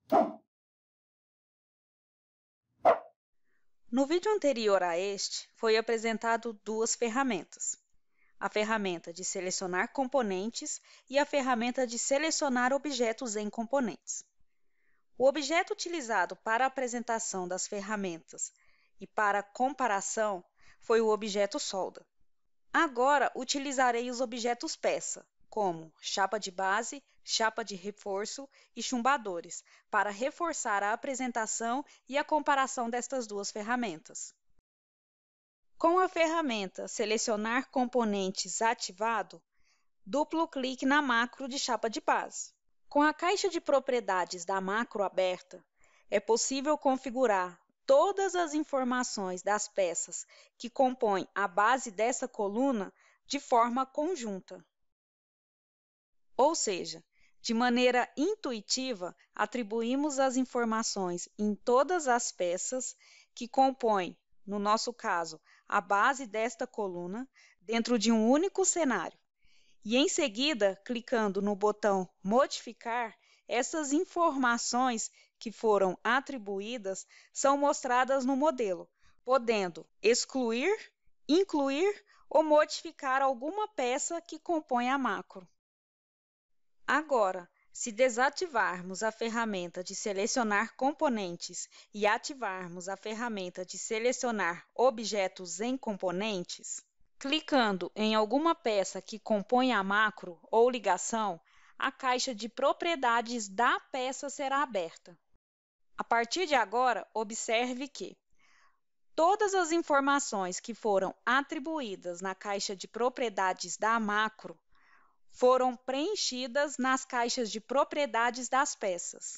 No vídeo anterior a este, foi apresentado duas ferramentas. A ferramenta de selecionar componentes e a ferramenta de selecionar objetos em componentes. O objeto utilizado para a apresentação das ferramentas e para a comparação foi o objeto solda. Agora, utilizarei os objetos peça, como chapa de base, chapa de reforço e chumbadores, para reforçar a apresentação e a comparação destas duas ferramentas. Com a ferramenta Selecionar Componentes ativado, duplo clique na macro de chapa de base. Com a caixa de propriedades da macro aberta, é possível configurar todas as informações das peças que compõem a base dessa coluna de forma conjunta. Ou seja, de maneira intuitiva, atribuímos as informações em todas as peças que compõem, no nosso caso, a base desta coluna, dentro de um único cenário. E, em seguida, clicando no botão Modificar, essas informações que foram atribuídas são mostradas no modelo, podendo excluir, incluir ou modificar alguma peça que compõe a macro. Agora, se desativarmos a ferramenta de selecionar componentes e ativarmos a ferramenta de selecionar objetos em componentes, clicando em alguma peça que compõe a macro ou ligação, a caixa de propriedades da peça será aberta. A partir de agora, observe que todas as informações que foram atribuídas na caixa de propriedades da macro foram preenchidas nas caixas de propriedades das peças.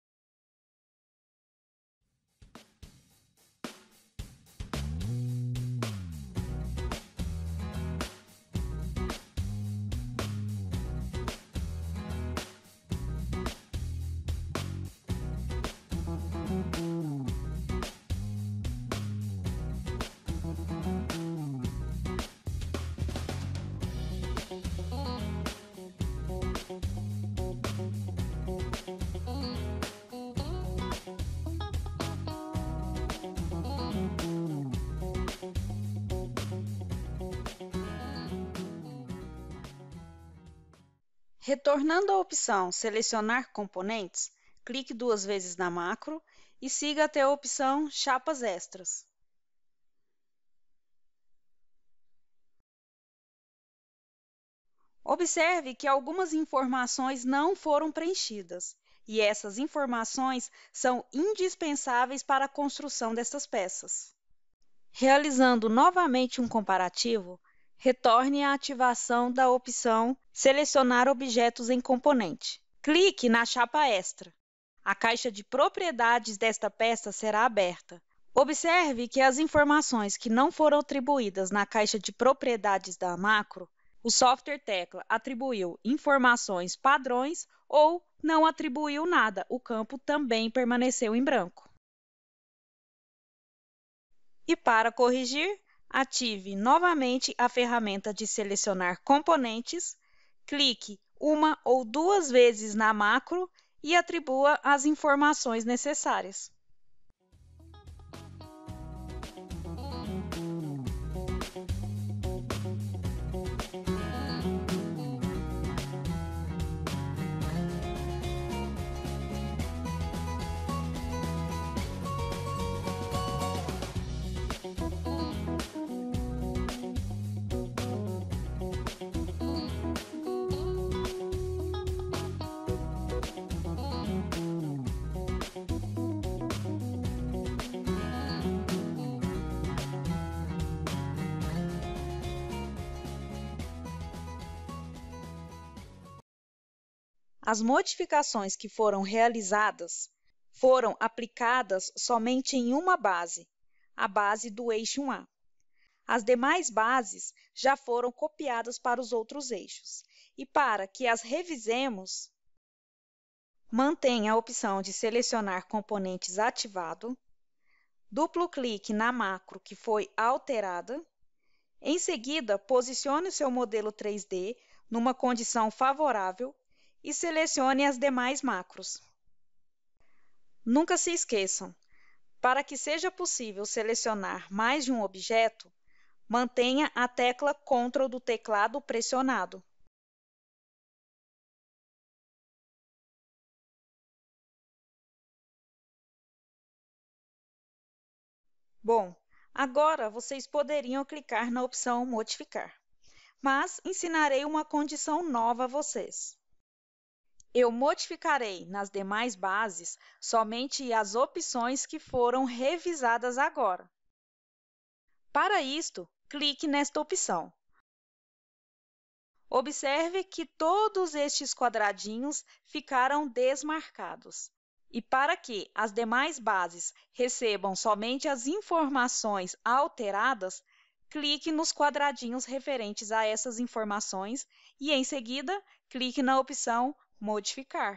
Retornando à opção Selecionar componentes, clique duas vezes na macro e siga até a opção Chapas Extras. Observe que algumas informações não foram preenchidas, e essas informações são indispensáveis para a construção dessas peças. Realizando novamente um comparativo, retorne à ativação da opção Selecionar objetos em componente. Clique na chapa extra. A caixa de propriedades desta peça será aberta. Observe que as informações que não foram atribuídas na caixa de propriedades da macro, o software tecla atribuiu informações padrões ou não atribuiu nada, o campo também permaneceu em branco. E para corrigir, ative novamente a ferramenta de selecionar componentes, clique uma ou duas vezes na macro e atribua as informações necessárias. As modificações que foram realizadas foram aplicadas somente em uma base, a base do eixo 1A. As demais bases já foram copiadas para os outros eixos. E para que as revisemos, mantenha a opção de selecionar componentes ativado, duplo clique na macro que foi alterada. Em seguida, posicione o seu modelo 3D numa condição favorável e selecione as demais macros. Nunca se esqueçam, para que seja possível selecionar mais de um objeto, mantenha a tecla Ctrl do teclado pressionado. Bom, agora vocês poderiam clicar na opção Modificar, mas ensinarei uma condição nova a vocês. Eu modificarei nas demais bases somente as opções que foram revisadas agora. Para isto, clique nesta opção. Observe que todos estes quadradinhos ficaram desmarcados. E para que as demais bases recebam somente as informações alteradas, clique nos quadradinhos referentes a essas informações e, em seguida, clique na opção Modificar.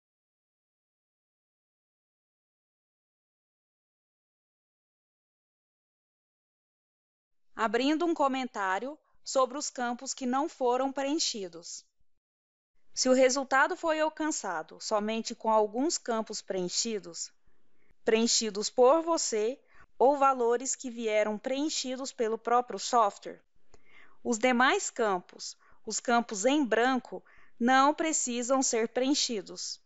Abrindo um comentário sobre os campos que não foram preenchidos. Se o resultado foi alcançado somente com alguns campos preenchidos por você ou valores que vieram preenchidos pelo próprio software, os demais campos, os campos em branco, não precisam ser preenchidos.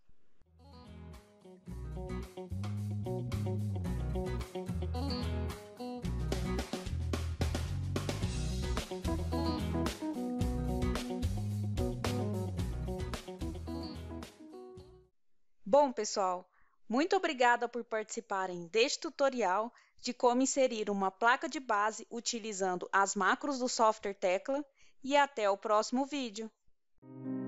Bom, pessoal, muito obrigada por participarem deste tutorial de como inserir uma placa de base utilizando as macros do software Tecla e até o próximo vídeo.